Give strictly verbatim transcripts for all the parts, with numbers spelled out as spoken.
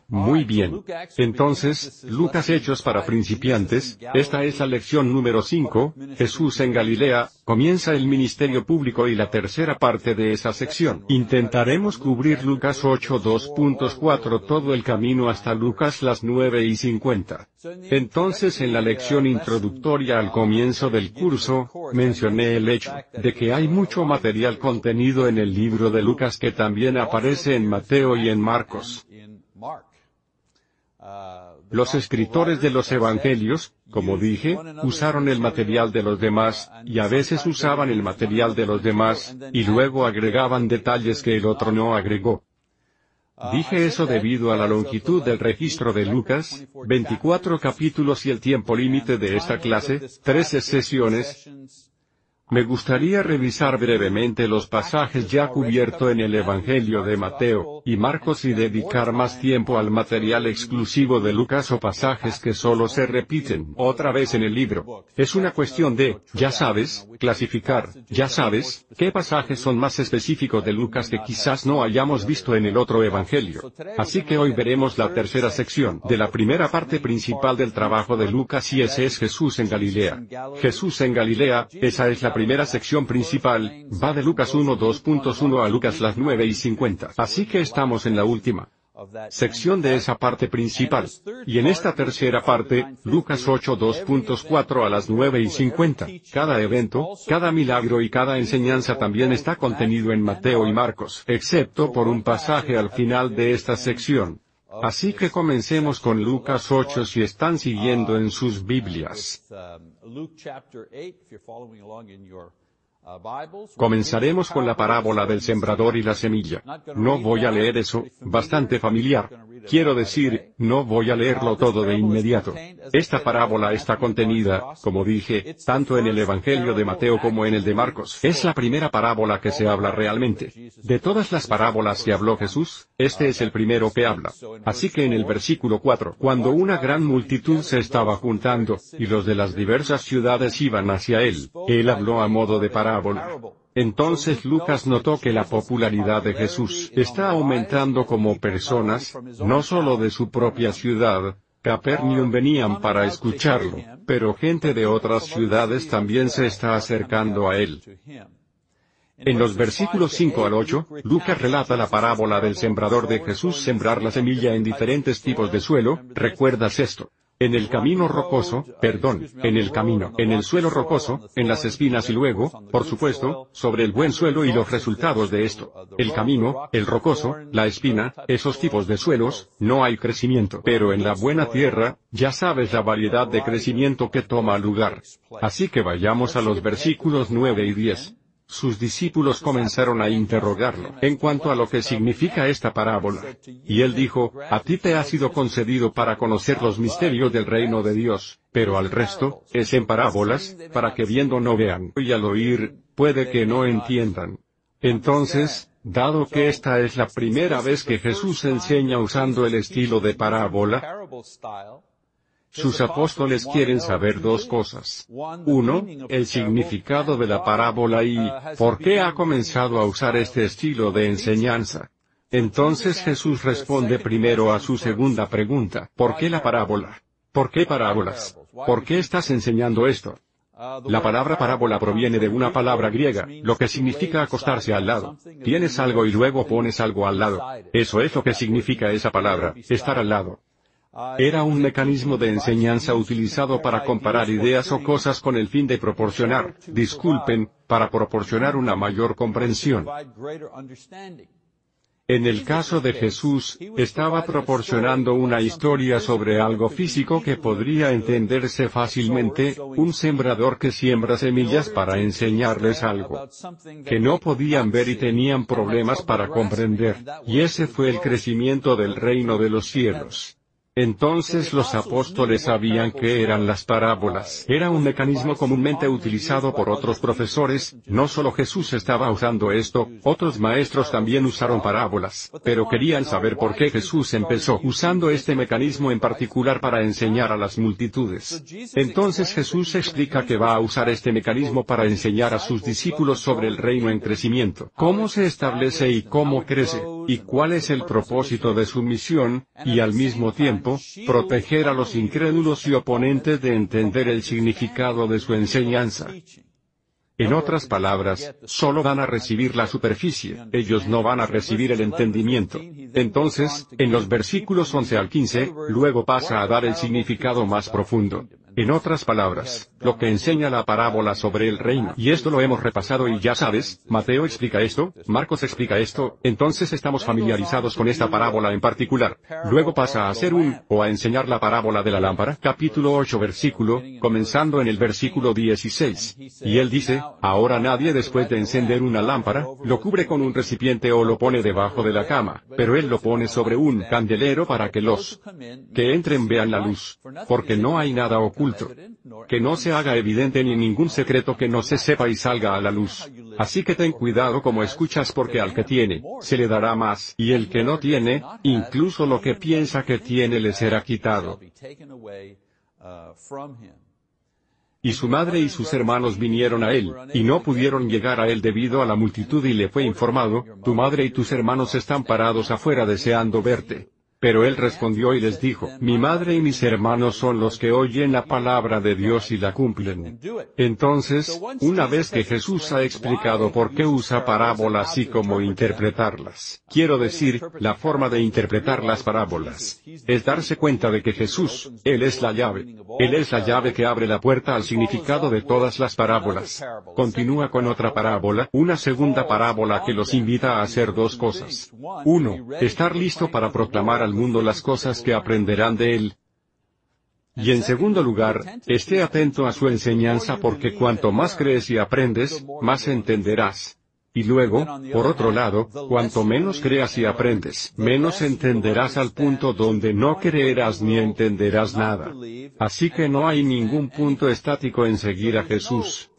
Muy bien. Entonces, Lucas Hechos para principiantes, esta es la lección número cinco, Jesús en Galilea, comienza el ministerio público y la tercera parte de esa sección. Intentaremos cubrir Lucas ocho dos punto cuatro todo el camino hasta Lucas las nueve y cincuenta. Entonces en la lección introductoria al comienzo del curso, mencioné el hecho de que hay mucho material contenido en el libro de Lucas que también aparece en Mateo y en Marcos. Los escritores de los evangelios, como dije, usaron el material de los demás, y a veces usaban el material de los demás, y luego agregaban detalles que el otro no agregó. Dije eso debido a la longitud del registro de Lucas, veinticuatro capítulos y el tiempo límite de esta clase, trece sesiones. Me gustaría revisar brevemente los pasajes ya cubiertos en el Evangelio de Mateo y Marcos y dedicar más tiempo al material exclusivo de Lucas o pasajes que solo se repiten otra vez en el libro. Es una cuestión de, ya sabes, clasificar, ya sabes, qué pasajes son más específicos de Lucas que quizás no hayamos visto en el otro Evangelio. Así que hoy veremos la tercera sección de la primera parte principal del trabajo de Lucas y ese es Jesús en Galilea. Jesús en Galilea, esa es la primera sección principal, va de Lucas uno dos punto uno a Lucas las nueve y cincuenta. Así que estamos en la última sección de esa parte principal. Y en esta tercera parte, Lucas ocho dos punto cuatro a las nueve y cincuenta, cada evento, cada milagro y cada enseñanza también está contenido en Mateo y Marcos, excepto por un pasaje al final de esta sección. Así que comencemos con Lucas ocho si están siguiendo en sus Biblias. Comenzaremos con la parábola del sembrador y la semilla. No voy a leer eso, bastante familiar. Quiero decir, no voy a leerlo todo de inmediato. Esta parábola está contenida, como dije, tanto en el Evangelio de Mateo como en el de Marcos. Es la primera parábola que se habla realmente. De todas las parábolas que habló Jesús, este es el primero que habla. Así que en el versículo cuatro, cuando una gran multitud se estaba juntando, y los de las diversas ciudades iban hacia él, él habló a modo de parábola. Entonces Lucas notó que la popularidad de Jesús está aumentando como personas, no solo de su propia ciudad, Capernaum venían para escucharlo, pero gente de otras ciudades también se está acercando a él. En los versículos cinco al ocho, Lucas relata la parábola del sembrador de Jesús sembrar la semilla en diferentes tipos de suelo. ¿Recuerdas esto? En el camino rocoso, perdón, en el camino, en el suelo rocoso, en las espinas y luego, por supuesto, sobre el buen suelo y los resultados de esto. El camino, el rocoso, la espina, esos tipos de suelos, no hay crecimiento. Pero en la buena tierra, ya sabes la variedad de crecimiento que toma lugar. Así que vayamos a los versículos nueve y diez. Sus discípulos comenzaron a interrogarlo en cuanto a lo que significa esta parábola. Y él dijo, a ti te ha sido concedido para conocer los misterios del reino de Dios, pero al resto, es en parábolas, para que viendo no vean, y al oír, puede que no entiendan. Entonces, dado que esta es la primera vez que Jesús enseña usando el estilo de parábola, sus apóstoles quieren saber dos cosas. Uno, el significado de la parábola y, ¿por qué ha comenzado a usar este estilo de enseñanza? Entonces Jesús responde primero a su segunda pregunta, ¿por qué la parábola? ¿Por qué parábolas? ¿Por qué estás enseñando esto? La palabra parábola proviene de una palabra griega, lo que significa acostarse al lado. Tienes algo y luego pones algo al lado. Eso es lo que significa esa palabra, estar al lado. Era un mecanismo de enseñanza utilizado para comparar ideas o cosas con el fin de proporcionar, disculpen, para proporcionar una mayor comprensión. En el caso de Jesús, estaba proporcionando una historia sobre algo físico que podría entenderse fácilmente, un sembrador que siembra semillas para enseñarles algo que no podían ver y tenían problemas para comprender, y ese fue el crecimiento del reino de los cielos. Entonces los apóstoles sabían qué eran las parábolas. Era un mecanismo comúnmente utilizado por otros profesores, no solo Jesús estaba usando esto, otros maestros también usaron parábolas, pero querían saber por qué Jesús empezó usando este mecanismo en particular para enseñar a las multitudes. Entonces Jesús explica que va a usar este mecanismo para enseñar a sus discípulos sobre el reino en crecimiento, cómo se establece y cómo crece. y cuál es el propósito de su misión, y al mismo tiempo, proteger a los incrédulos y oponentes de entender el significado de su enseñanza. En otras palabras, solo van a recibir la superficie, ellos no van a recibir el entendimiento. Entonces, en los versículos once al quince, luego pasa a dar el significado más profundo. En otras palabras, lo que enseña la parábola sobre el reino. Y esto lo hemos repasado y ya sabes, Mateo explica esto, Marcos explica esto, entonces estamos familiarizados con esta parábola en particular. Luego pasa a hacer un, o a enseñar la parábola de la lámpara, capítulo ocho versículo, comenzando en el versículo dieciséis. Y él dice, ahora nadie después de encender una lámpara, lo cubre con un recipiente o lo pone debajo de la cama, pero él lo pone sobre un candelero para que los que entren vean la luz. Porque no hay nada oculto, que no se haga evidente ni ningún secreto que no se sepa y salga a la luz. Así que ten cuidado como escuchas porque al que tiene, se le dará más, y el que no tiene, incluso lo que piensa que tiene le será quitado. Y su madre y sus hermanos vinieron a él, y no pudieron llegar a él debido a la multitud y le fue informado, tu madre y tus hermanos están parados afuera deseando verte. Pero él respondió y les dijo, mi madre y mis hermanos son los que oyen la palabra de Dios y la cumplen. Entonces, una vez que Jesús ha explicado por qué usa parábolas y cómo interpretarlas, quiero decir, la forma de interpretar las parábolas, es darse cuenta de que Jesús, Él es la llave. Él es la llave que abre la puerta al significado de todas las parábolas. Continúa con otra parábola, una segunda parábola que los invita a hacer dos cosas. Uno, estar listo para proclamar al mundo las cosas que aprenderán de él. Y en segundo lugar, esté atento a su enseñanza porque cuanto más crees y aprendes, más entenderás. Y luego, por otro lado, cuanto menos creas y aprendes, menos entenderás al punto donde no creerás ni entenderás nada. Así que no hay ningún punto estático en seguir a Jesús.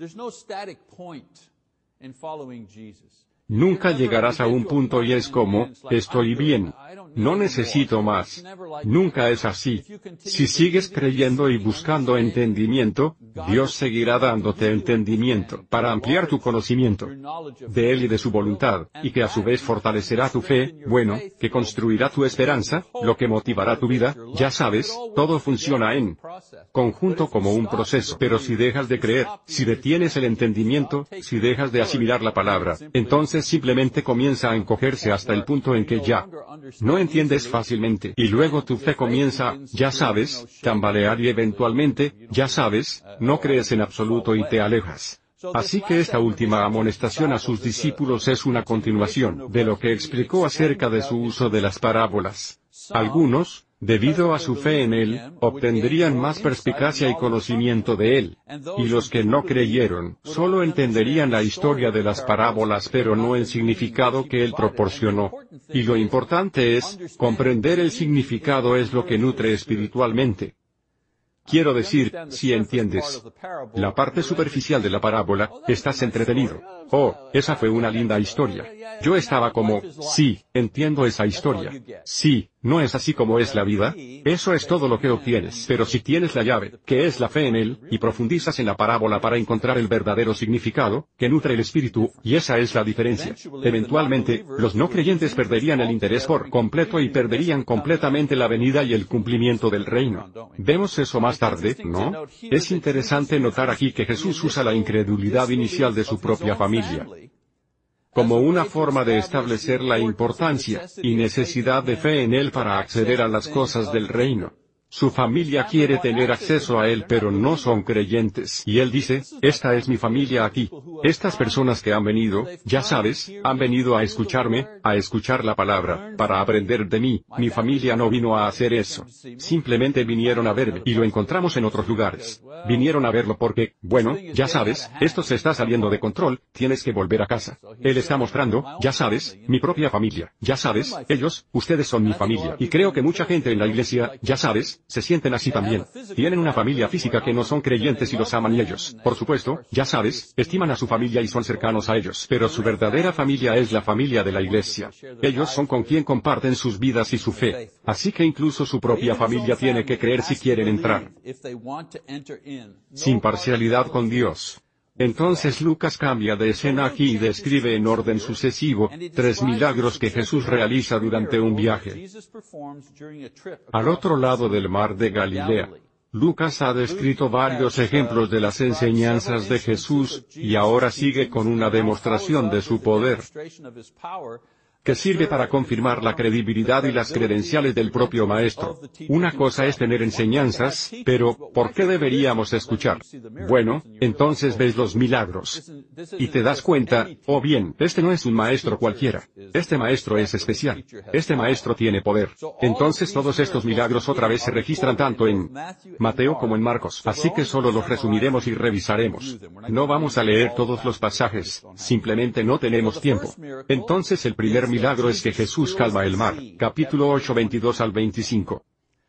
Nunca llegarás a un punto y es como, estoy bien. No necesito más. Nunca es así. Si sigues creyendo y buscando entendimiento, Dios seguirá dándote entendimiento para ampliar tu conocimiento de Él y de su voluntad, y que a su vez fortalecerá tu fe, bueno, que construirá tu esperanza, lo que motivará tu vida, ya sabes, todo funciona en conjunto como un proceso. Pero si dejas de creer, si detienes el entendimiento, si dejas de asimilar la palabra, entonces simplemente comienza a encogerse hasta el punto en que ya no entiendes fácilmente, y luego tu fe comienza, ya sabes, tambalear y eventualmente, ya sabes, no crees en absoluto y te alejas. Así que esta última amonestación a sus discípulos es una continuación de lo que explicó acerca de su uso de las parábolas. Algunos, debido a su fe en Él, obtendrían más perspicacia y conocimiento de Él. Y los que no creyeron, solo entenderían la historia de las parábolas pero no el significado que Él proporcionó. Y lo importante es, comprender el significado es lo que nutre espiritualmente. Quiero decir, si entiendes la parte superficial de la parábola, estás entretenido. Oh, esa fue una linda historia. Yo estaba como, sí, entiendo esa historia. Sí, ¿no es así como es la vida? Eso es todo lo que obtienes. Pero si tienes la llave, que es la fe en Él, y profundizas en la parábola para encontrar el verdadero significado, que nutre el espíritu, y esa es la diferencia. Eventualmente, los no creyentes perderían el interés por completo y perderían completamente la venida y el cumplimiento del reino. Vemos eso más tarde, ¿no? Es interesante notar aquí que Jesús usa la incredulidad inicial de su propia familia como una forma de establecer la importancia y necesidad de fe en Él para acceder a las cosas del reino. Su familia quiere tener acceso a Él pero no son creyentes. Y Él dice, esta es mi familia aquí. Estas personas que han venido, ya sabes, han venido a escucharme, a escuchar la palabra, para aprender de mí. Mi familia no vino a hacer eso. Simplemente vinieron a verme. Y lo encontramos en otros lugares. Vinieron a verlo porque, bueno, ya sabes, esto se está saliendo de control, tienes que volver a casa. Él está mostrando, ya sabes, mi propia familia. Ya sabes, ellos, ustedes son mi familia. Y creo que mucha gente en la iglesia, ya sabes, se sienten así también. Tienen una familia física que no son creyentes y los aman y ellos, por supuesto, ya sabes, estiman a su familia y son cercanos a ellos. Pero su verdadera familia es la familia de la iglesia. Ellos son con quien comparten sus vidas y su fe. Así que incluso su propia familia tiene que creer si quieren entrar. Sin parcialidad con Dios. Entonces Lucas cambia de escena aquí y describe en orden sucesivo, tres milagros que Jesús realiza durante un viaje al otro lado del mar de Galilea. Lucas ha descrito varios ejemplos de las enseñanzas de Jesús, y ahora sigue con una demostración de su poder, que sirve para confirmar la credibilidad y las credenciales del propio Maestro. Una cosa es tener enseñanzas, pero, ¿por qué deberíamos escuchar? Bueno, entonces ves los milagros. Y te das cuenta, oh bien, este no es un maestro cualquiera. Este maestro es especial. Este maestro tiene poder. Entonces todos estos milagros otra vez se registran tanto en Mateo como en Marcos. Así que solo los resumiremos y revisaremos. No vamos a leer todos los pasajes, simplemente no tenemos tiempo. Entonces el primer milagro es que Jesús calma el mar. Capítulo ocho veintidós al veinticinco.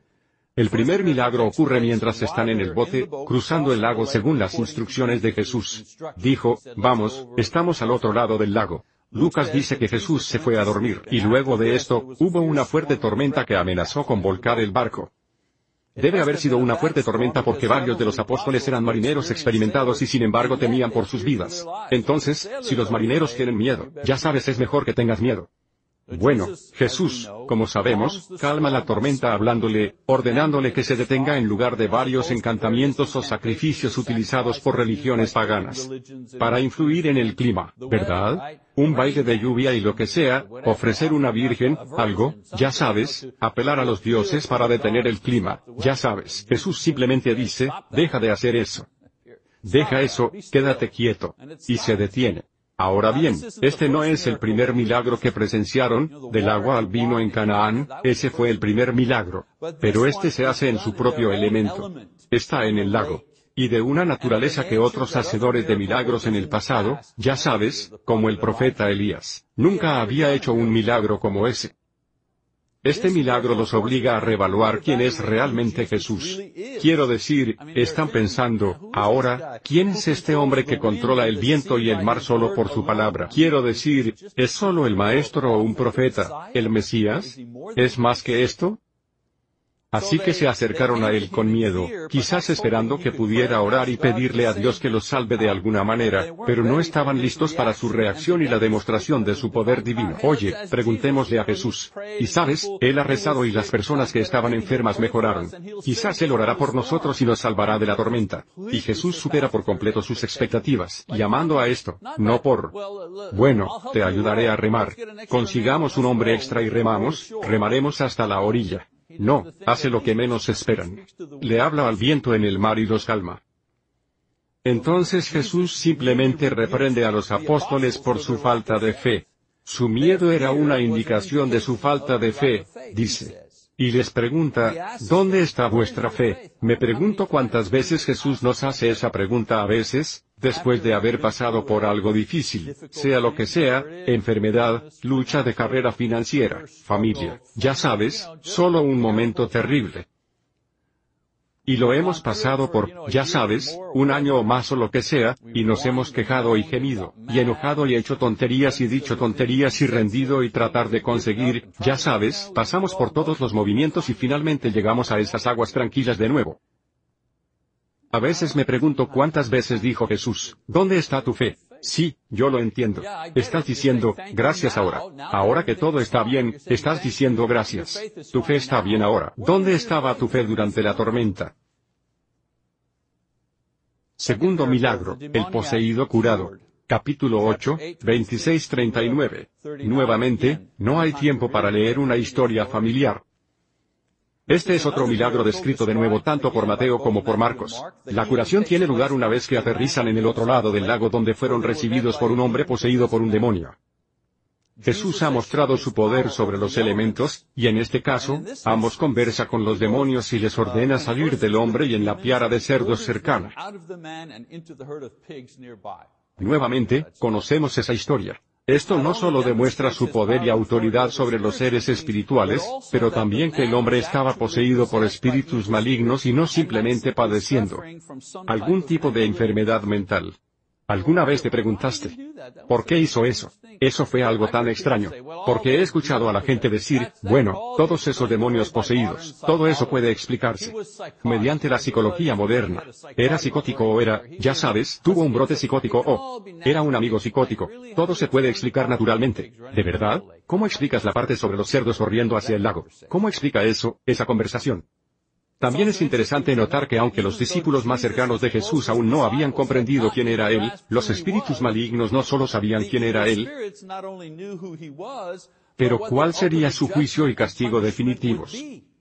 El primer milagro ocurre mientras están en el bote, cruzando el lago según las instrucciones de Jesús. Dijo, vamos, estamos al otro lado del lago. Lucas dice que Jesús se fue a dormir, y luego de esto, hubo una fuerte tormenta que amenazó con volcar el barco. Debe haber sido una fuerte tormenta porque varios de los apóstoles eran marineros experimentados y sin embargo temían por sus vidas. Entonces, si los marineros tienen miedo, ya sabes, es mejor que tengas miedo. Bueno, Jesús, como sabemos, calma la tormenta hablándole, ordenándole que se detenga en lugar de varios encantamientos o sacrificios utilizados por religiones paganas para influir en el clima, ¿verdad? Un baile de lluvia y lo que sea, ofrecer una virgen, algo, ya sabes, apelar a los dioses para detener el clima, ya sabes. Jesús simplemente dice, deja de hacer eso. Deja eso, quédate quieto. Y se detiene. Ahora bien, este no es el primer milagro que presenciaron, del agua al vino en Canaán, ese fue el primer milagro. Pero este se hace en su propio elemento. Está en el lago. Y de una naturaleza que otros hacedores de milagros en el pasado, ya sabes, como el profeta Elías, nunca había hecho un milagro como ese. Este milagro los obliga a reevaluar quién es realmente Jesús. Quiero decir, están pensando, ahora, ¿quién es este hombre que controla el viento y el mar solo por su palabra? Quiero decir, ¿es solo el maestro o un profeta, el Mesías? ¿Es más que esto? Así que se acercaron a él con miedo, quizás esperando que pudiera orar y pedirle a Dios que los salve de alguna manera, pero no estaban listos para su reacción y la demostración de su poder divino. Oye, preguntémosle a Jesús. Y sabes, Él ha rezado y las personas que estaban enfermas mejoraron. Quizás Él orará por nosotros y nos salvará de la tormenta. Y Jesús supera por completo sus expectativas, llamando a esto, no por, bueno, te ayudaré a remar. Consigamos un hombre extra y remamos, remaremos hasta la orilla. No, hace lo que menos esperan. Le habla al viento en el mar y los calma. Entonces Jesús simplemente reprende a los apóstoles por su falta de fe. Su miedo era una indicación de su falta de fe, dice. Y les pregunta, ¿dónde está vuestra fe? Me pregunto cuántas veces Jesús nos hace esa pregunta a veces, después de haber pasado por algo difícil, sea lo que sea, enfermedad, lucha de carrera financiera, familia, ya sabes, solo un momento terrible. Y lo hemos pasado por, ya sabes, un año o más o lo que sea, y nos hemos quejado y gemido, y enojado y hecho tonterías y dicho tonterías y rendido y tratar de conseguir, ya sabes, pasamos por todos los movimientos y finalmente llegamos a esas aguas tranquilas de nuevo. A veces me pregunto cuántas veces dijo Jesús, ¿dónde está tu fe? Sí, yo lo entiendo. Estás diciendo, gracias ahora. Ahora que todo está bien, estás diciendo gracias. Tu fe está bien ahora. ¿Dónde estaba tu fe durante la tormenta? Segundo milagro, el poseído curado. Capítulo ocho, veintiséis treinta y nueve. Nuevamente, no hay tiempo para leer una historia familiar. Este es otro milagro descrito de nuevo tanto por Mateo como por Marcos. La curación tiene lugar una vez que aterrizan en el otro lado del lago donde fueron recibidos por un hombre poseído por un demonio. Jesús ha mostrado su poder sobre los elementos, y en este caso, ambos conversa con los demonios y les ordena salir del hombre y en la piara de cerdos cercana. Nuevamente, conocemos esa historia. Esto no solo demuestra su poder y autoridad sobre los seres espirituales, pero también que el hombre estaba poseído por espíritus malignos y no simplemente padeciendo algún tipo de enfermedad mental. ¿Alguna vez te preguntaste por qué hizo eso? Eso fue algo tan extraño. Porque he escuchado a la gente decir, bueno, todos esos demonios poseídos, todo eso puede explicarse mediante la psicología moderna. Era psicótico o era, ya sabes, tuvo un brote psicótico o era un amigo psicótico. Todo se puede explicar naturalmente. ¿De verdad? ¿Cómo explicas la parte sobre los cerdos corriendo hacia el lago? ¿Cómo explica eso, esa conversación? También es interesante notar que aunque los discípulos más cercanos de Jesús aún no habían comprendido quién era Él, los espíritus malignos no solo sabían quién era Él, pero cuál sería su juicio y castigo definitivos.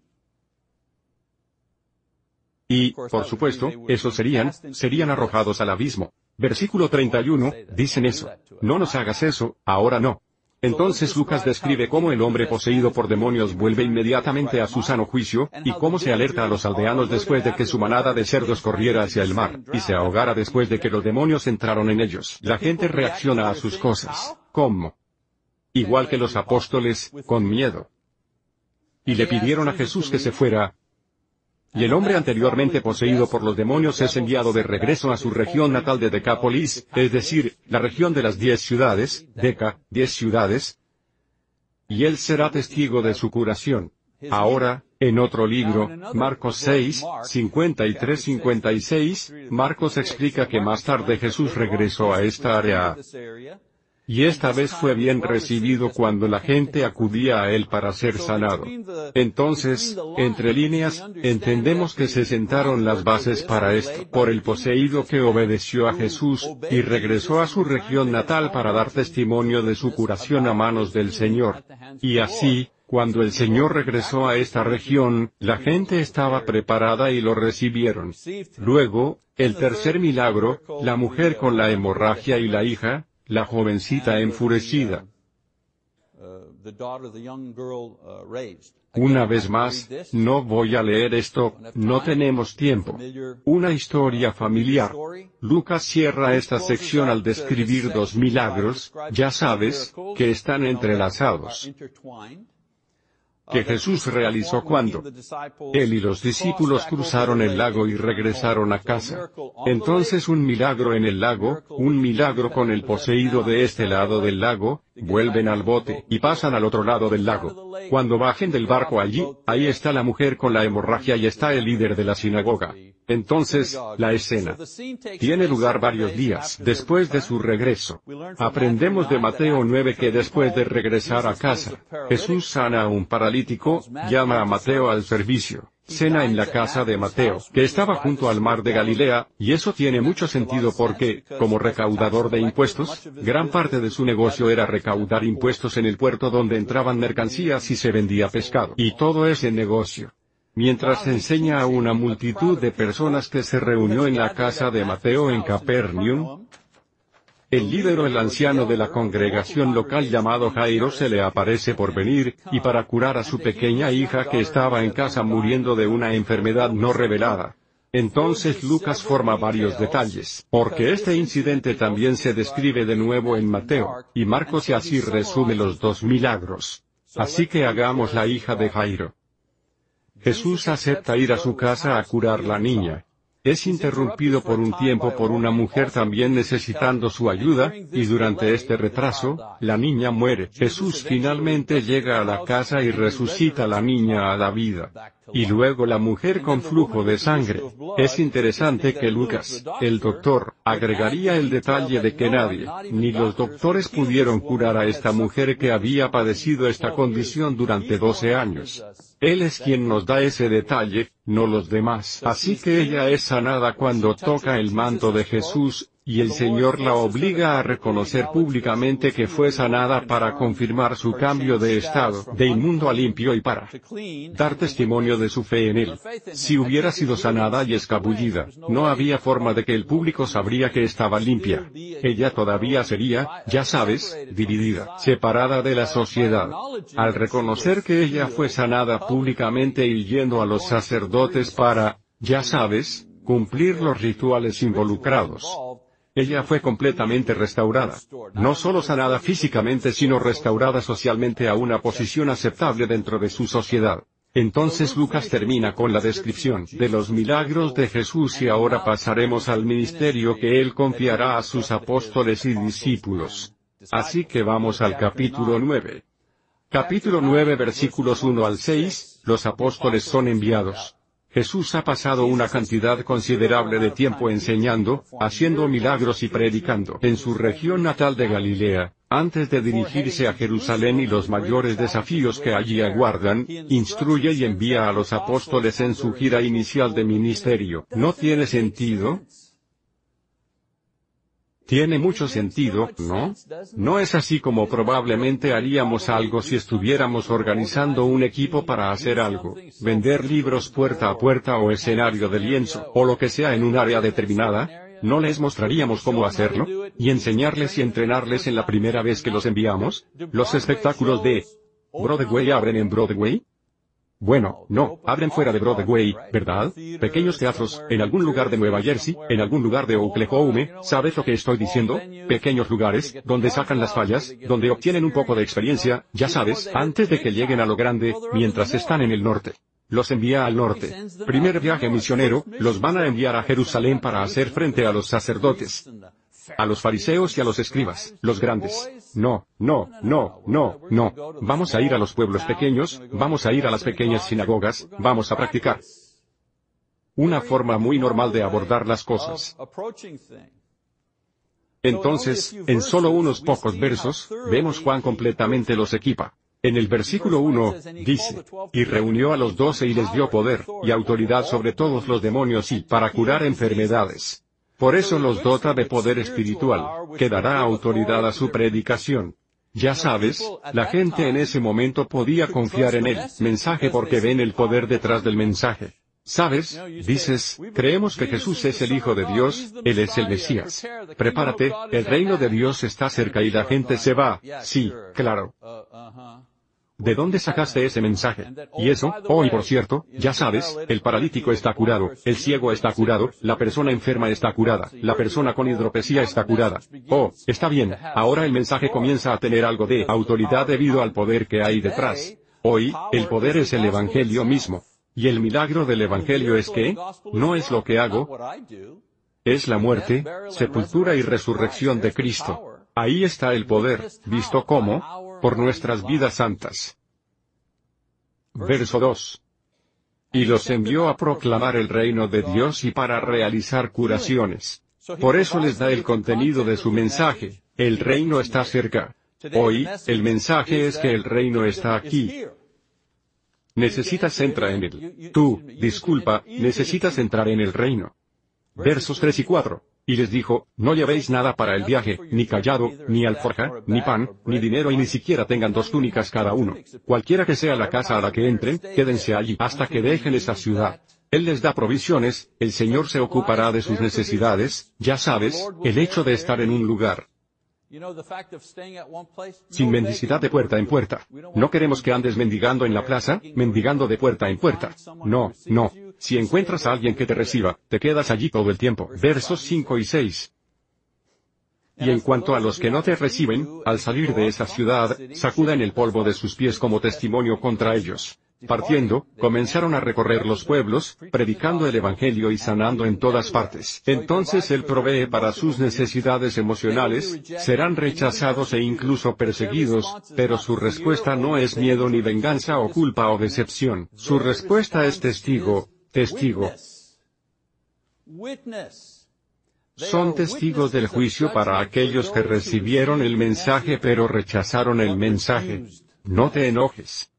Y, por supuesto, esos serían, serían arrojados al abismo. Versículo treinta y uno, dicen eso. No nos hagas eso, ahora no. Entonces Lucas describe cómo el hombre poseído por demonios vuelve inmediatamente a su sano juicio, y cómo se alerta a los aldeanos después de que su manada de cerdos corriera hacia el mar, y se ahogara después de que los demonios entraron en ellos. La gente reacciona a sus cosas. ¿Cómo? Igual que los apóstoles, con miedo. Y le pidieron a Jesús que se fuera. Y el hombre anteriormente poseído por los demonios es enviado de regreso a su región natal de Decápolis, es decir, la región de las diez ciudades, Deca, diez ciudades, y él será testigo de su curación. Ahora, en otro libro, Marcos seis, cincuenta y tres a cincuenta y seis, Marcos explica que más tarde Jesús regresó a esta área. Y esta vez fue bien recibido cuando la gente acudía a él para ser sanado. Entonces, entre líneas, entendemos que se sentaron las bases para esto por el poseído que obedeció a Jesús, y regresó a su región natal para dar testimonio de su curación a manos del Señor. Y así, cuando el Señor regresó a esta región, la gente estaba preparada y lo recibieron. Luego, el tercer milagro, la mujer con la hemorragia y la hija, la jovencita enfurecida. Una vez más, no voy a leer esto, no tenemos tiempo. Una historia familiar. Lucas cierra esta sección al describir dos milagros, ya sabes, que están entrelazados, que Jesús realizó cuando él y los discípulos cruzaron el lago y regresaron a casa. Entonces un milagro en el lago, un milagro con el poseído de este lado del lago, vuelven al bote y pasan al otro lado del lago. Cuando bajen del barco allí, ahí está la mujer con la hemorragia y está el líder de la sinagoga. Entonces, la escena tiene lugar varios días después de su regreso. Aprendemos de Mateo nueve que después de regresar a casa, Jesús sana a un paralítico, llama a Mateo al servicio. Cena en la casa de Mateo, que estaba junto al mar de Galilea, y eso tiene mucho sentido porque, como recaudador de impuestos, gran parte de su negocio era recaudar impuestos en el puerto donde entraban mercancías y se vendía pescado. Y todo ese negocio. Mientras enseña a una multitud de personas que se reunió en la casa de Mateo en Capernaum, el líder o el anciano de la congregación local llamado Jairo se le aparece por venir, y para curar a su pequeña hija que estaba en casa muriendo de una enfermedad no revelada. Entonces Lucas forma varios detalles, porque este incidente también se describe de nuevo en Mateo, y Marcos y así resume los dos milagros. Así que hagamos la hija de Jairo. Jesús acepta ir a su casa a curar la niña. Es interrumpido por un tiempo por una mujer también necesitando su ayuda, y durante este retraso, la niña muere. Jesús finalmente llega a la casa y resucita a la niña a la vida. Y luego la mujer con flujo de sangre. Es interesante que Lucas, el doctor, agregaría el detalle de que nadie, ni los doctores pudieron curar a esta mujer que había padecido esta condición durante doce años. Él es quien nos da ese detalle, no los demás. Así que ella es sanada cuando toca el manto de Jesús, y el Señor la obliga a reconocer públicamente que fue sanada para confirmar su cambio de estado, de inmundo a limpio y para dar testimonio de su fe en Él. Si hubiera sido sanada y escabullida, no había forma de que el público sabría que estaba limpia. Ella todavía sería, ya sabes, dividida, separada de la sociedad. Al reconocer que ella fue sanada públicamente y yendo a los sacerdotes para, ya sabes, cumplir los rituales involucrados, ella fue completamente restaurada. No solo sanada físicamente sino restaurada socialmente a una posición aceptable dentro de su sociedad. Entonces Lucas termina con la descripción de los milagros de Jesús y ahora pasaremos al ministerio que Él confiará a sus apóstoles y discípulos. Así que vamos al capítulo nueve. Capítulo nueve versículos uno al seis, los apóstoles son enviados. Jesús ha pasado una cantidad considerable de tiempo enseñando, haciendo milagros y predicando en su región natal de Galilea, antes de dirigirse a Jerusalén y los mayores desafíos que allí aguardan, instruye y envía a los apóstoles en su gira inicial de ministerio. ¿No tiene sentido? Tiene mucho sentido, ¿no? No es así como probablemente haríamos algo si estuviéramos organizando un equipo para hacer algo, vender libros puerta a puerta o escenario de lienzo, o lo que sea en un área determinada. ¿No les mostraríamos cómo hacerlo? ¿Y enseñarles y entrenarles en la primera vez que los enviamos? ¿Los espectáculos de Broadway abren en Broadway? Bueno, no, abren fuera de Broadway, ¿verdad? Pequeños teatros, en algún lugar de Nueva Jersey, en algún lugar de Oklahoma, ¿sabes lo que estoy diciendo? Pequeños lugares, donde sacan las fallas, donde obtienen un poco de experiencia, ya sabes, antes de que lleguen a lo grande, mientras están en el norte. Los envía al norte. Primer viaje misionero, los van a enviar a Jerusalén para hacer frente a los sacerdotes, a los fariseos y a los escribas, los grandes. No, no, no, no, no. Vamos a ir a los pueblos pequeños, vamos a ir a las pequeñas sinagogas, vamos a practicar. Una forma muy normal de abordar las cosas. Entonces, en solo unos pocos versos, vemos cuán completamente los equipa. En el versículo uno, dice, y reunió a los doce y les dio poder, y autoridad sobre todos los demonios y para curar enfermedades. Por eso los dota de poder espiritual, que dará autoridad a su predicación. Ya sabes, la gente en ese momento podía confiar en el mensaje porque ven el poder detrás del mensaje. ¿Sabes? Dices, creemos que Jesús es el Hijo de Dios, Él es el Mesías. Prepárate, el reino de Dios está cerca y la gente se va. Sí, claro. ¿De dónde sacaste ese mensaje? Y eso, oh y por cierto, ya sabes, el paralítico está curado, el ciego está curado, la persona enferma está curada, la persona con hidropesía está curada. Oh, está bien, ahora el mensaje comienza a tener algo de autoridad debido al poder que hay detrás. Hoy, el poder es el Evangelio mismo. Y el milagro del Evangelio es que, no es lo que hago, es la muerte, sepultura y resurrección de Cristo. Ahí está el poder, visto como, por nuestras vidas santas. Verso dos. Y los envió a proclamar el reino de Dios y para realizar curaciones. Por eso les da el contenido de su mensaje, el reino está cerca. Hoy, el mensaje es que el reino está aquí. Necesitas entrar en él. Tú, disculpa, necesitas entrar en el reino. Versos tres y cuatro. Y les dijo, no llevéis nada para el viaje, ni cayado, ni alforja, ni pan, ni dinero y ni siquiera tengan dos túnicas cada uno. Cualquiera que sea la casa a la que entren, quédense allí hasta que dejen esa ciudad. Él les da provisiones, el Señor se ocupará de sus necesidades, ya sabes, el hecho de estar en un lugar sin mendicidad de puerta en puerta. No queremos que andes mendigando en la plaza, mendigando de puerta en puerta. No, no. Si encuentras a alguien que te reciba, te quedas allí todo el tiempo. Versos cinco y seis. Y en cuanto a los que no te reciben, al salir de esa ciudad, sacudan el polvo de sus pies como testimonio contra ellos. Partiendo, comenzaron a recorrer los pueblos, predicando el Evangelio y sanando en todas partes. Entonces Él provee para sus necesidades emocionales, serán rechazados e incluso perseguidos, pero su respuesta no es miedo ni venganza o culpa o decepción. Su respuesta es testigo, testigo. Son testigos del juicio para aquellos que recibieron el mensaje pero rechazaron el mensaje. No te enojes.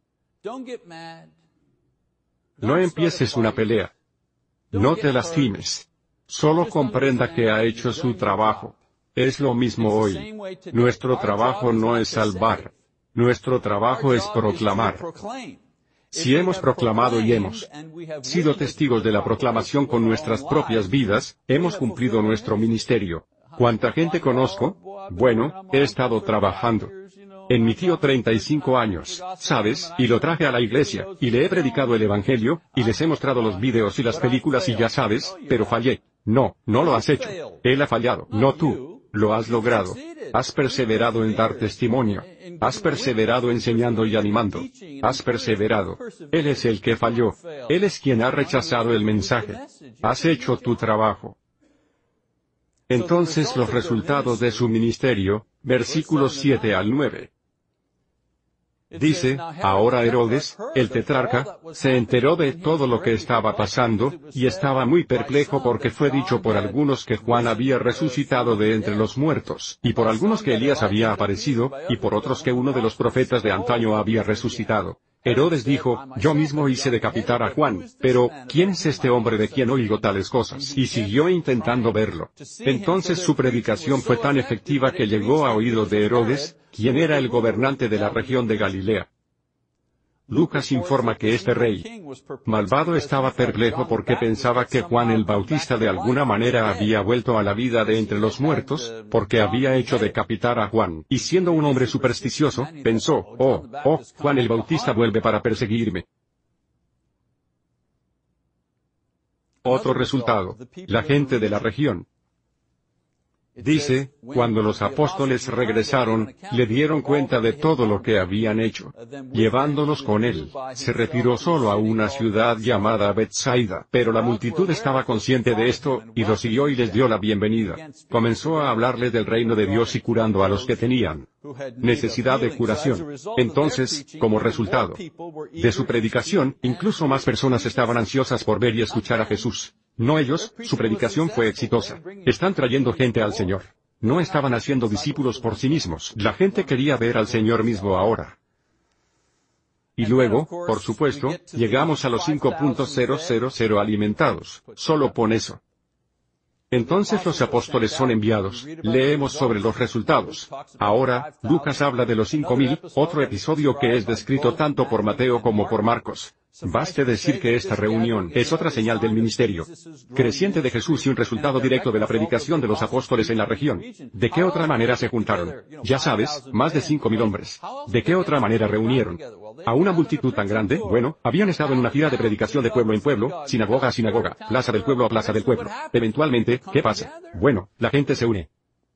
No empieces una pelea. No te lastimes. Solo comprenda que ha hecho su trabajo. Es lo mismo hoy. Nuestro trabajo no es salvar. Nuestro trabajo es proclamar. Si hemos proclamado y hemos sido testigos de la proclamación con nuestras propias vidas, hemos cumplido nuestro ministerio. ¿Cuánta gente conozco? Bueno, he estado trabajando en mi tío treinta y cinco años, ¿sabes? Y lo traje a la iglesia, y le he predicado el Evangelio, y les he mostrado los vídeos y las películas y ya sabes, pero fallé. No, no lo has hecho. Él ha fallado, no tú. Lo has logrado. Has perseverado en dar testimonio. Has perseverado enseñando y animando. Has perseverado. Él es el que falló. Él es quien ha rechazado el mensaje. Has hecho tu trabajo. Entonces los resultados de su ministerio, versículos siete al nueve. Dice, ahora Herodes, el tetrarca, se enteró de todo lo que estaba pasando, y estaba muy perplejo porque fue dicho por algunos que Juan había resucitado de entre los muertos, y por algunos que Elías había aparecido, y por otros que uno de los profetas de antaño había resucitado. Herodes dijo, yo mismo hice decapitar a Juan, pero, ¿quién es este hombre de quien oigo tales cosas? Y siguió intentando verlo. Entonces su predicación fue tan efectiva que llegó a oídos de Herodes, quien era el gobernante de la región de Galilea. Lucas informa que este rey malvado estaba perplejo porque pensaba que Juan el Bautista de alguna manera había vuelto a la vida de entre los muertos, porque había hecho decapitar a Juan. Y siendo un hombre supersticioso, pensó, oh, oh, Juan el Bautista vuelve para perseguirme. Otro resultado. La gente de la región. Dice, cuando los apóstoles regresaron, le dieron cuenta de todo lo que habían hecho. Llevándolos con él, se retiró solo a una ciudad llamada Betsaida. Pero la multitud estaba consciente de esto, y lo siguió y les dio la bienvenida. Comenzó a hablarles del reino de Dios y curando a los que tenían necesidad de curación. Entonces, como resultado de su predicación, incluso más personas estaban ansiosas por ver y escuchar a Jesús. No ellos, su predicación fue exitosa. Están trayendo gente al Señor. No estaban haciendo discípulos por sí mismos. La gente quería ver al Señor mismo ahora. Y luego, por supuesto, llegamos a los cinco mil alimentados. Solo pon eso. Entonces los apóstoles son enviados. Leemos sobre los resultados. Ahora, Lucas habla de los cinco mil, otro episodio que es descrito tanto por Mateo como por Marcos. Baste decir que esta reunión es otra señal del ministerio creciente de Jesús y un resultado directo de la predicación de los apóstoles en la región. ¿De qué otra manera se juntaron? Ya sabes, más de cinco mil hombres. ¿De qué otra manera reunieron a una multitud tan grande? Bueno, habían estado en una gira de predicación de pueblo en pueblo, sinagoga a sinagoga, plaza del pueblo a plaza del pueblo. Eventualmente, ¿qué pasa? Bueno, la gente se une.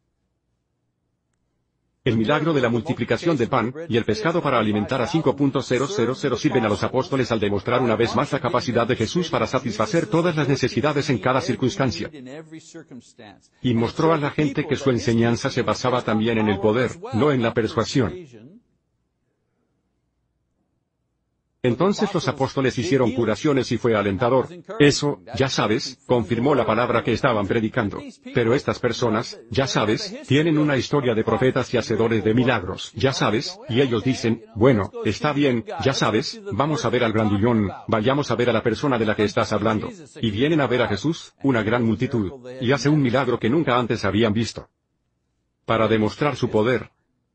El milagro de la multiplicación del pan y el pescado para alimentar a cinco mil sirven a los apóstoles al demostrar una vez más la capacidad de Jesús para satisfacer todas las necesidades en cada circunstancia. Y mostró a la gente que su enseñanza se basaba también en el poder, no en la persuasión. Entonces los apóstoles hicieron curaciones y fue alentador. Eso, ya sabes, confirmó la palabra que estaban predicando. Pero estas personas, ya sabes, tienen una historia de profetas y hacedores de milagros, ya sabes, y ellos dicen, bueno, está bien, ya sabes, vamos a ver al grandullón, vayamos a ver a la persona de la que estás hablando. Y vienen a ver a Jesús, una gran multitud, y hace un milagro que nunca antes habían visto. Para demostrar su poder.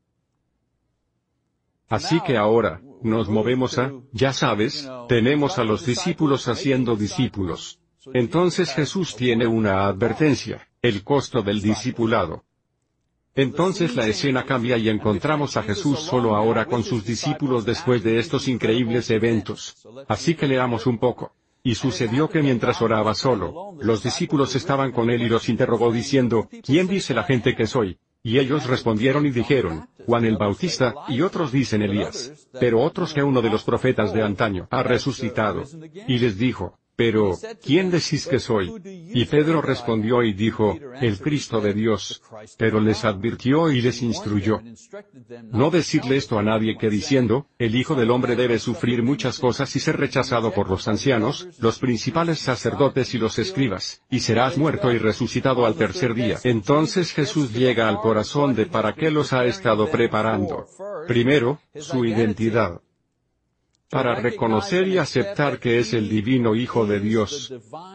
Así que ahora, nos movemos a, ya sabes, tenemos a los discípulos haciendo discípulos. Entonces Jesús tiene una advertencia, el costo del discipulado. Entonces la escena cambia y encontramos a Jesús solo ahora con sus discípulos después de estos increíbles eventos. Así que leamos un poco. Y sucedió que mientras oraba solo, los discípulos estaban con él y los interrogó diciendo, ¿quién dice la gente que soy? Y ellos respondieron y dijeron, Juan el Bautista, y otros dicen Elías, pero otros que uno de los profetas de antaño ha resucitado. Y les dijo, pero, ¿quién decís que soy? Y Pedro respondió y dijo, el Cristo de Dios. Pero les advirtió y les instruyó. No decirle esto a nadie que diciendo, el Hijo del Hombre debe sufrir muchas cosas y ser rechazado por los ancianos, los principales sacerdotes y los escribas, y serás muerto y resucitado al tercer día. Entonces Jesús llega al corazón de para qué los ha estado preparando. Primero, su identidad. Para reconocer y aceptar que es el divino Hijo de Dios.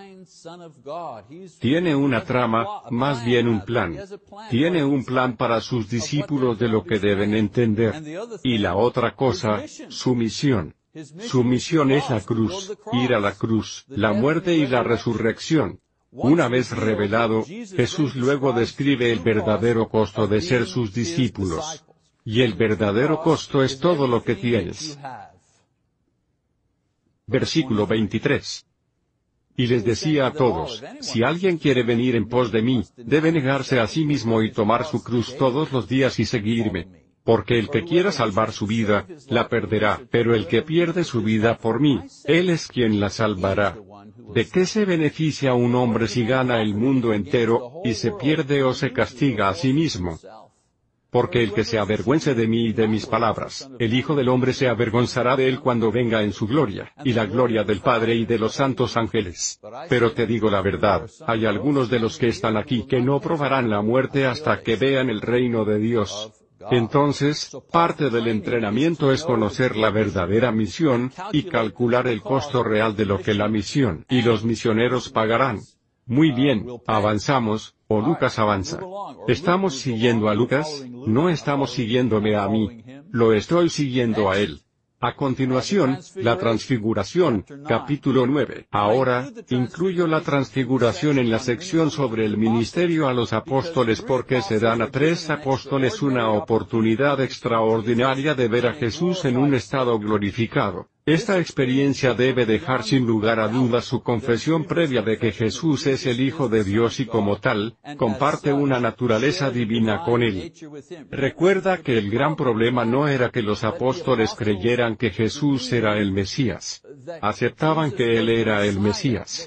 Tiene una trama, más bien un plan. Tiene un plan para sus discípulos de lo que deben entender. Y la otra cosa, su misión. Su misión es la cruz, ir a la cruz, la muerte y la resurrección. Una vez revelado, Jesús luego describe el verdadero costo de ser sus discípulos. Y el verdadero costo es todo lo que tienes. Versículo veintitrés. Y les decía a todos, si alguien quiere venir en pos de mí, debe negarse a sí mismo y tomar su cruz todos los días y seguirme. Porque el que quiera salvar su vida, la perderá, pero el que pierde su vida por mí, él es quien la salvará. ¿De qué se beneficia un hombre si gana el mundo entero, y se pierde o se castiga a sí mismo? Porque el que se avergüence de mí y de mis palabras, el Hijo del Hombre se avergonzará de él cuando venga en su gloria, y la gloria del Padre y de los santos ángeles. Pero te digo la verdad, hay algunos de los que están aquí que no probarán la muerte hasta que vean el reino de Dios. Entonces, parte del entrenamiento es conocer la verdadera misión, y calcular el costo real de lo que la misión y los misioneros pagarán. Muy bien, avanzamos, o Lucas avanza. ¿Estamos siguiendo a Lucas? No estamos siguiéndome a mí. Lo estoy siguiendo a él. A continuación, la transfiguración, capítulo nueve. Ahora, incluyo la transfiguración en la sección sobre el ministerio a los apóstoles porque se dan a tres apóstoles una oportunidad extraordinaria de ver a Jesús en un estado glorificado. Esta experiencia debe dejar sin lugar a dudas su confesión previa de que Jesús es el Hijo de Dios y como tal, comparte una naturaleza divina con él. Recuerda que el gran problema no era que los apóstoles creyeran que Jesús era el Mesías. Aceptaban que él era el Mesías.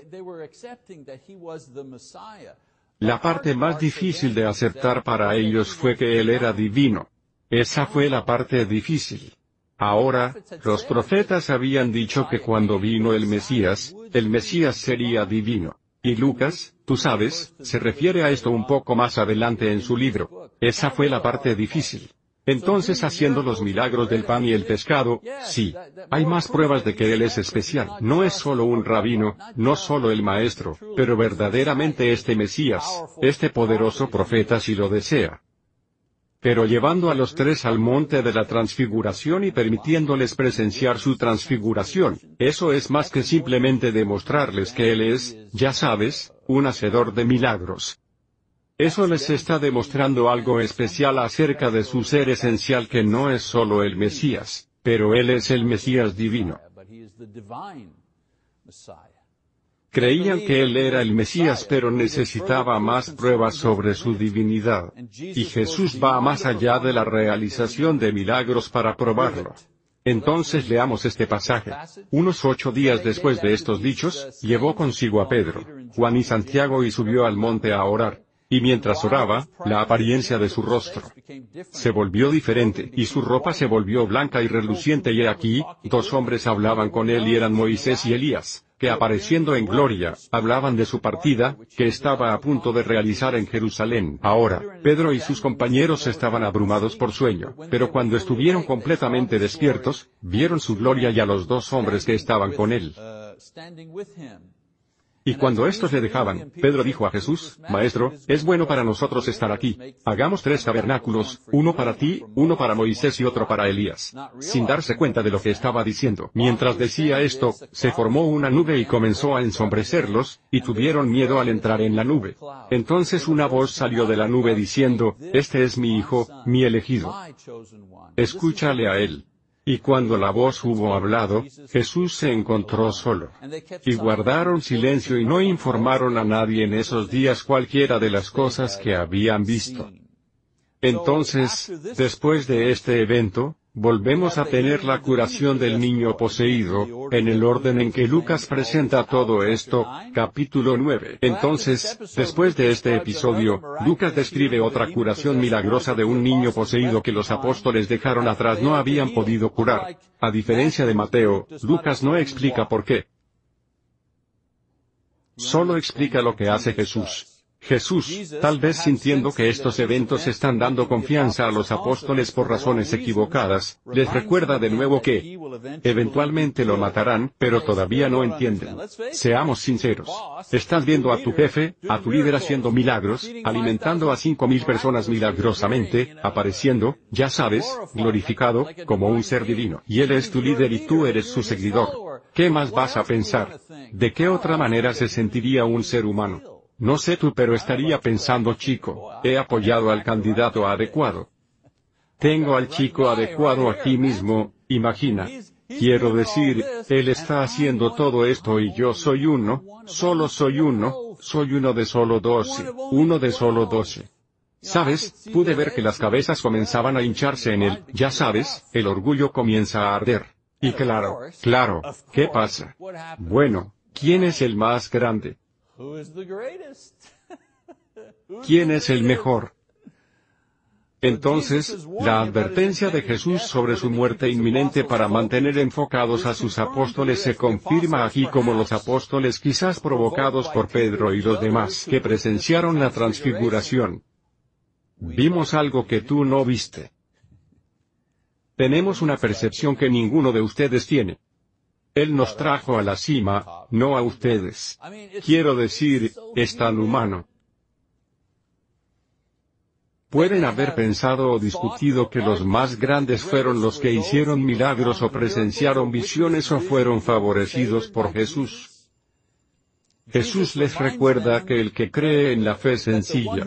La parte más difícil de aceptar para ellos fue que él era divino. Esa fue la parte difícil. Ahora, los profetas habían dicho que cuando vino el Mesías, el Mesías sería divino. Y Lucas, tú sabes, se refiere a esto un poco más adelante en su libro. Esa fue la parte difícil. Entonces, haciendo los milagros del pan y el pescado, sí, hay más pruebas de que él es especial. No es solo un rabino, no solo el maestro, pero verdaderamente este Mesías, este poderoso profeta si lo desea. Pero llevando a los tres al monte de la transfiguración y permitiéndoles presenciar su transfiguración, eso es más que simplemente demostrarles que él es, ya sabes, un hacedor de milagros. Eso les está demostrando algo especial acerca de su ser esencial que no es solo el Mesías, pero él es el Mesías divino. Creían que él era el Mesías pero necesitaba más pruebas sobre su divinidad. Y Jesús va más allá de la realización de milagros para probarlo. Entonces leamos este pasaje. Unos ocho días después de estos dichos, llevó consigo a Pedro, Juan y Santiago y subió al monte a orar. Y mientras oraba, la apariencia de su rostro se volvió diferente, y su ropa se volvió blanca y reluciente y he aquí, dos hombres hablaban con él y eran Moisés y Elías, que apareciendo en gloria, hablaban de su partida, que estaba a punto de realizar en Jerusalén. Ahora, Pedro y sus compañeros estaban abrumados por sueño, pero cuando estuvieron completamente despiertos, vieron su gloria y a los dos hombres que estaban con él. Y cuando estos le dejaban, Pedro dijo a Jesús, Maestro, es bueno para nosotros estar aquí. Hagamos tres tabernáculos, uno para ti, uno para Moisés y otro para Elías. Sin darse cuenta de lo que estaba diciendo. Mientras decía esto, se formó una nube y comenzó a ensombrecerlos, y tuvieron miedo al entrar en la nube. Entonces una voz salió de la nube diciendo, Este es mi hijo, mi elegido. Escúchale a él. Y cuando la voz hubo hablado, Jesús se encontró solo. Y guardaron silencio y no informaron a nadie en esos días cualquiera de las cosas que habían visto. Entonces, después de este evento, volvemos a tener la curación del niño poseído, en el orden en que Lucas presenta todo esto, capítulo nueve. Entonces, después de este episodio, Lucas describe otra curación milagrosa de un niño poseído que los apóstoles dejaron atrás no habían podido curar. A diferencia de Mateo, Lucas no explica por qué. Solo explica lo que hace Jesús. Jesús, tal vez sintiendo que estos eventos están dando confianza a los apóstoles por razones equivocadas, les recuerda de nuevo que eventualmente lo matarán, pero todavía no entienden. Seamos sinceros. Estás viendo a tu jefe, a tu líder haciendo milagros, alimentando a cinco mil personas milagrosamente, apareciendo, ya sabes, glorificado, como un ser divino. Y él es tu líder y tú eres su seguidor. ¿Qué más vas a pensar? ¿De qué otra manera se sentiría un ser humano? No sé tú, pero estaría pensando, chico, he apoyado al candidato adecuado. Tengo al chico adecuado aquí mismo, imagina. Quiero decir, Él está haciendo todo esto y yo soy uno, solo soy uno, soy uno de solo doce, uno de solo doce. ¿Sabes? Pude ver que las cabezas comenzaban a hincharse en él, ya sabes, el orgullo comienza a arder. Y claro, claro, ¿qué pasa? Bueno, ¿quién es el más grande? ¿Quién es el mejor? Entonces, la advertencia de Jesús sobre su muerte inminente para mantener enfocados a sus apóstoles se confirma aquí como los apóstoles quizás provocados por Pedro y los demás que presenciaron la transfiguración. Vimos algo que tú no viste. Tenemos una percepción que ninguno de ustedes tiene. Él nos trajo a la cima, no a ustedes. Quiero decir, es tan humano. Pueden haber pensado o discutido que los más grandes fueron los que hicieron milagros o presenciaron visiones o fueron favorecidos por Jesús. Jesús les recuerda que el que cree en la fe sencilla,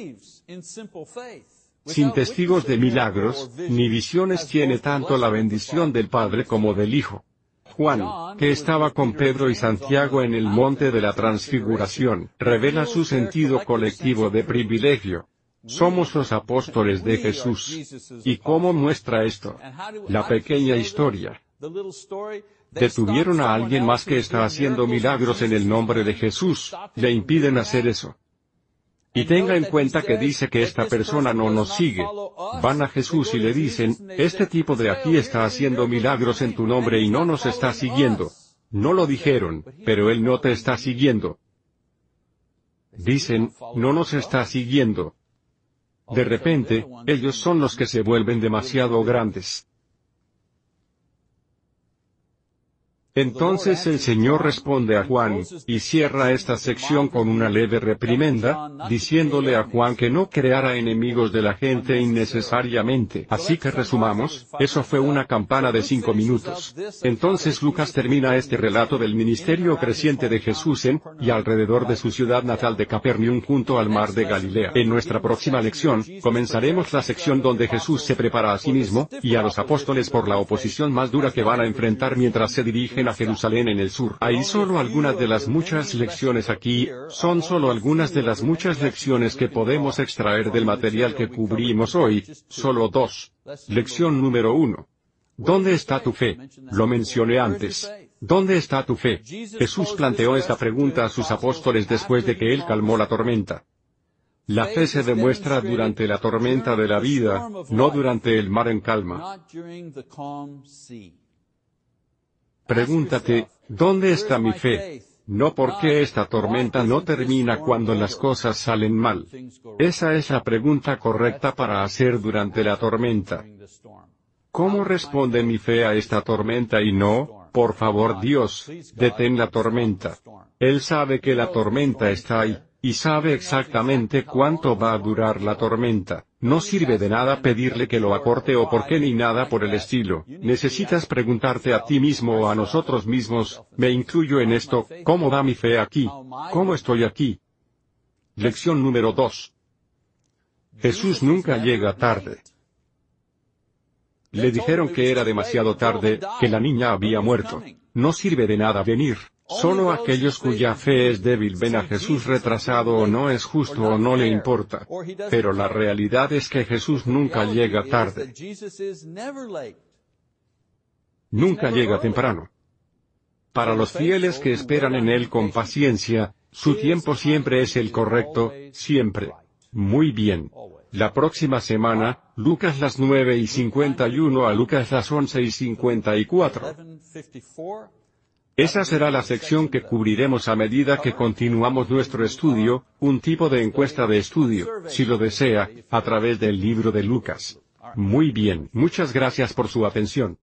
sin testigos de milagros, ni visiones, tiene tanto la bendición del Padre como del Hijo. Juan, que estaba con Pedro y Santiago en el monte de la transfiguración, revela su sentido colectivo de privilegio. Somos los apóstoles de Jesús. ¿Y cómo muestra esto? La pequeña historia. Detuvieron a alguien más que está haciendo milagros en el nombre de Jesús, le impiden hacer eso. Y tenga en cuenta que dice que esta persona no nos sigue. Van a Jesús y le dicen, este tipo de aquí está haciendo milagros en tu nombre y no nos está siguiendo. No lo dijeron, pero él no te está siguiendo. Dicen, no nos está siguiendo. De repente, ellos son los que se vuelven demasiado grandes. Entonces el Señor responde a Juan, y cierra esta sección con una leve reprimenda, diciéndole a Juan que no creara enemigos de la gente innecesariamente. Así que resumamos, eso fue una campana de cinco minutos. Entonces Lucas termina este relato del ministerio creciente de Jesús en, y alrededor de su ciudad natal de Capernaum junto al mar de Galilea. En nuestra próxima lección, comenzaremos la sección donde Jesús se prepara a sí mismo, y a los apóstoles por la oposición más dura que van a enfrentar mientras se dirigen a Jerusalén en el sur. Hay solo algunas de las muchas lecciones aquí, son solo algunas de las muchas lecciones que podemos extraer del material que cubrimos hoy, solo dos. Lección número uno. ¿Dónde está tu fe? Lo mencioné antes. ¿Dónde está tu fe? Jesús planteó esta pregunta a sus apóstoles después de que él calmó la tormenta. La fe se demuestra durante la tormenta de la vida, no durante el mar en calma. Pregúntate, ¿dónde está mi fe? No porque esta tormenta no termina cuando las cosas salen mal. Esa es la pregunta correcta para hacer durante la tormenta. ¿Cómo responde mi fe a esta tormenta y no, por favor Dios, detén la tormenta? Él sabe que la tormenta está ahí, y sabe exactamente cuánto va a durar la tormenta. No sirve de nada pedirle que lo acorte o por qué ni nada por el estilo. Necesitas preguntarte a ti mismo o a nosotros mismos, me incluyo en esto, ¿cómo va mi fe aquí? ¿Cómo estoy aquí? Lección número dos. Jesús nunca llega tarde. Le dijeron que era demasiado tarde, que la niña había muerto. No sirve de nada venir. Solo aquellos cuya fe es débil ven a Jesús retrasado o no es justo o no le importa. Pero la realidad es que Jesús nunca llega tarde. Nunca llega temprano. Para los fieles que esperan en Él con paciencia, su tiempo siempre es el correcto, siempre. Muy bien. La próxima semana, Lucas las nueve y cincuenta y uno a Lucas las once y cincuenta y cuatro. Esa será la sección que cubriremos a medida que continuamos nuestro estudio, un tipo de encuesta de estudio, si lo desea, a través del libro de Lucas. Muy bien, muchas gracias por su atención.